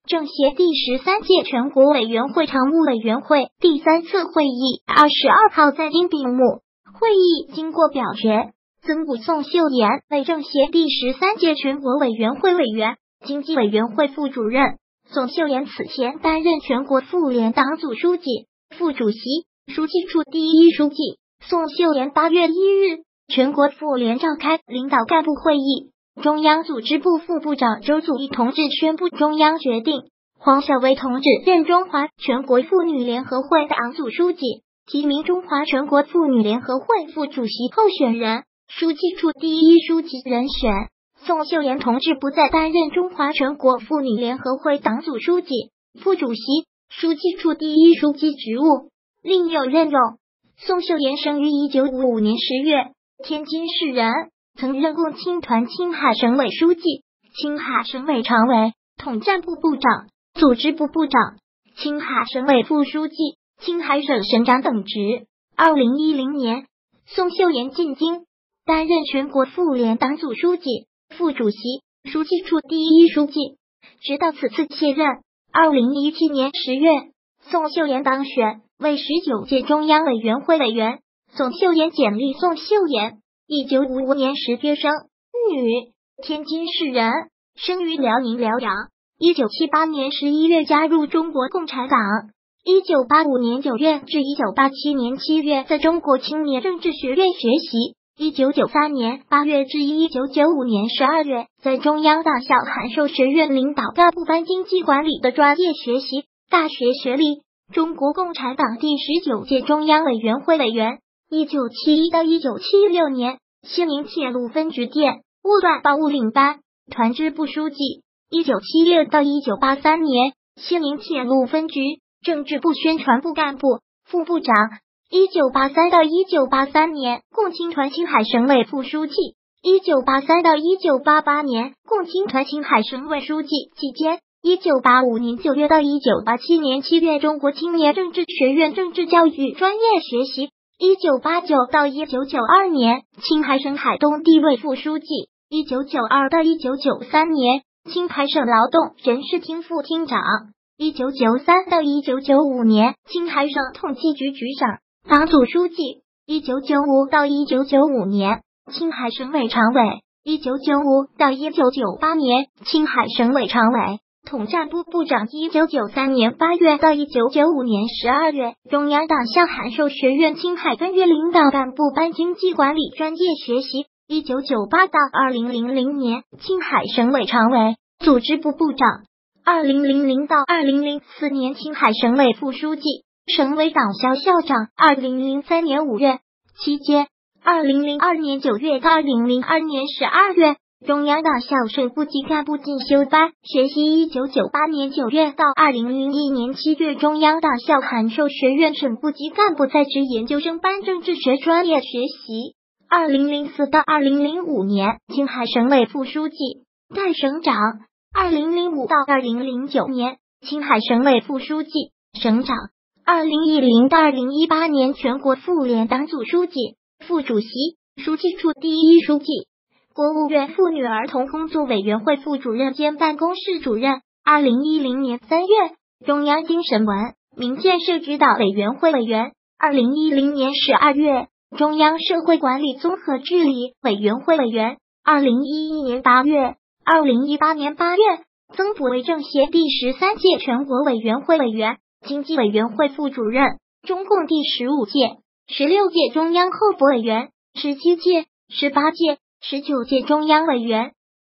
政协第13届全国委员会常务委员会第3次会议22号在京闭幕。会议经过表决，增补宋秀妍为政协第13届全国委员会委员、经济委员会副主任。宋秀妍此前担任全国妇联党组书记、副主席、书记处第一书记。宋秀妍8月1日，全国妇联召开领导干部会议，中央组织部副部长周祖义同志宣布中央决定，黄晓薇同志任中华全国妇女联合会党组书记，提名中华全国妇女联合会副主席候选人，书记处第一书记人选。宋秀妍同志不再担任中华全国妇女联合会党组书记、副主席、书记处第一书记职务，另有任用。宋秀妍生于1955年10月，天津市人，曾任共青团青海省委书记、青海省委常委、统战部部长、组织部部长、青海省委副书记、青海省省长等职。2010年，宋秀妍进京，担任全国妇联党组书记、副主席、书记处第一书记，直到此次卸任。2017年10月，宋秀妍当选为19届中央委员会委员。宋秀妍简历：宋秀妍，1955年10月生，女，天津市人，生于辽宁辽阳。1978年11月加入中国共产党。1985年9月至1987年7月在中国青年政治学院学习。1993年8月至1995年12月在中央党校函授学院领导干部班经济管理的专业学习，大学学历，中国共产党第19届中央委员会委员。1971到1976年，西宁铁路分局电务段报务领班、团支部书记。1976到1983年，西宁铁路分局政治部宣传部干部、副部长。1983到1983年，共青团青海省委副书记。1983到1988年，共青团青海省委书记期间。1985年9月到1987年7月，中国青年政治学院政治教育专业学习。1989到1992年，青海省海东地委副书记。1992到1993年，青海省劳动人事厅副厅长。1993到1995年，青海省统计局局长、党组书记。1995到1995年，青海省委常委。1995到1998年，青海省委常委、统战部部长。1993年8月到1995年12月，中央党校函授学院青海分院领导干部班经济管理专业学习。1998到2000年，青海省委常委、组织部部长。2000到2004年，青海省委副书记、省委党校校长。2003年5月期间，2002年9月到2002年12月，中央党校省部级干部进修班学习。1998年9月到2001年7月，中央党校函授学院省部级干部在职研究生班政治学专业学习。2004到2005年，青海省委副书记、代省长。2005到2009年，青海省委副书记、省长。2010到2018年，全国妇联党组书记、副主席、书记处第一书记，国务院妇女儿童工作委员会副主任兼办公室主任。2010年3月，中央精神文明建设指导委员会委员。2010年12月，中央社会管理综合治理委员会委员。2011年8月，2018年8月，增补为政协第13届全国委员会委员、经济委员会副主任，中共第15届、16届中央候补委员、17届、18届、19届中央委员。